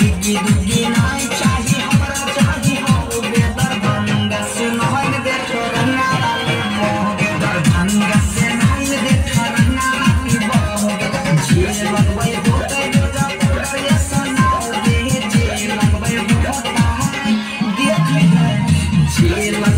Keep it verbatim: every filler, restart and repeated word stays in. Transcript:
डिग्गी डिग्गी नहीं चाहिए हमरा चाहिए हो दरभंगा से नहीं देखो रंगा वाली मोगे दरभंगा से नहीं देखो रंगा वाली मोगे जे लगबै होते जा पर ये सुनाओ दे जे लगबै होता है देख ले जे